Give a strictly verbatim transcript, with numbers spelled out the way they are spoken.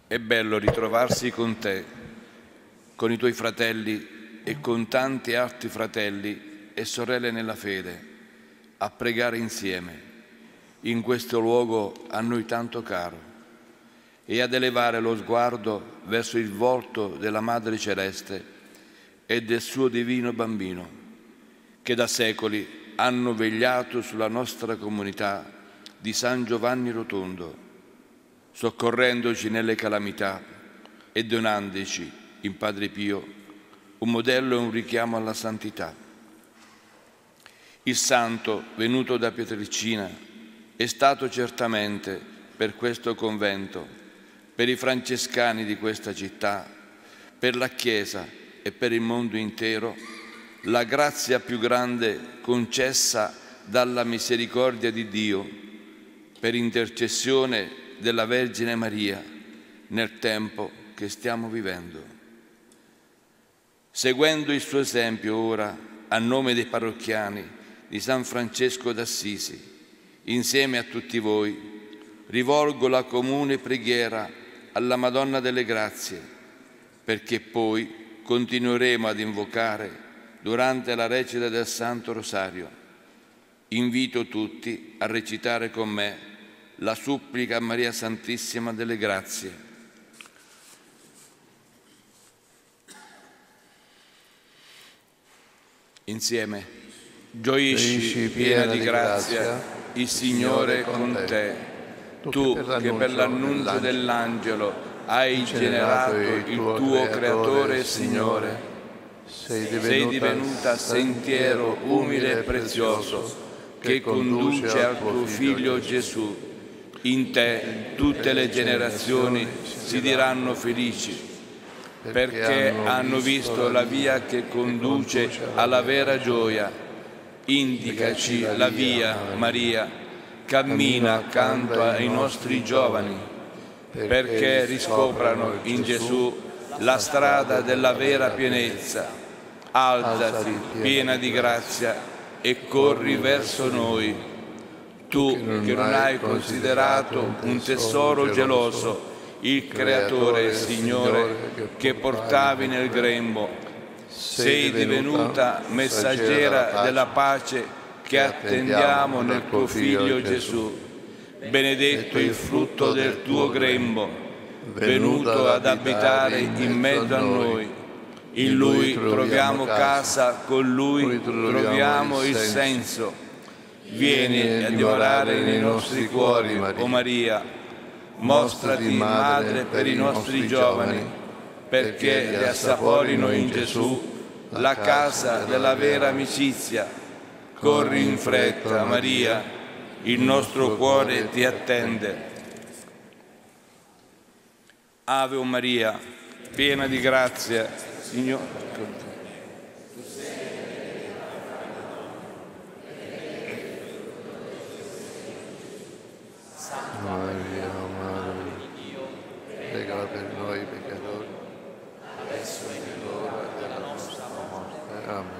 È bello ritrovarsi con te, con i tuoi fratelli e con tanti altri fratelli e sorelle nella fede, a pregare insieme, in questo luogo a noi tanto caro, e ad elevare lo sguardo verso il volto della Madre Celeste e del suo divino Bambino, che da secoli hanno vegliato sulla nostra comunità di San Giovanni Rotondo, soccorrendoci nelle calamità e donandoci in Padre Pio un modello e un richiamo alla santità. Il santo, venuto da Pietrelcina, è stato certamente per questo convento, per i francescani di questa città, per la Chiesa e per il mondo intero, la grazia più grande concessa dalla misericordia di Dio per intercessione della Vergine Maria nel tempo che stiamo vivendo. Seguendo il suo esempio ora, a nome dei parrocchiani di San Francesco d'Assisi, insieme a tutti voi, rivolgo la comune preghiera alla Madonna delle Grazie, perché poi continueremo ad invocare durante la recita del Santo Rosario. Invito tutti a recitare con me la supplica a Maria Santissima delle Grazie. Insieme. Gioisci, piena di grazia, il Signore è con te. Tu che per l'annuncio dell'angelo hai generato il tuo Creatore e Signore, sei divenuta sentiero umile e prezioso che conduce al tuo Figlio Gesù. In te tutte le generazioni si diranno felici, perché hanno visto la via che conduce alla vera gioia. Indicaci la via, Maria, cammina accanto ai nostri giovani, perché riscoprano in Gesù la strada della vera pienezza. Alzati, piena di grazia, e corri verso noi. Tu che non hai considerato un tesoro geloso, il Creatore e Signore che portavi nel grembo, sei divenuta messaggera della pace che attendiamo nel tuo Figlio Gesù. Benedetto il frutto del tuo grembo, venuto ad abitare in mezzo a noi. In Lui troviamo casa, con Lui troviamo il senso. Vieni a dimorare nei nostri cuori, o Maria. Mostrati madre per i nostri giovani, perché li assaporino in Gesù la casa della vera amicizia. Corri in fretta, Maria, il nostro cuore ti attende. Ave Maria, piena di grazia, Signore. Maria, Madre di Dio, prega per noi peccatori, adesso è l'ora della nostra morte. Amen.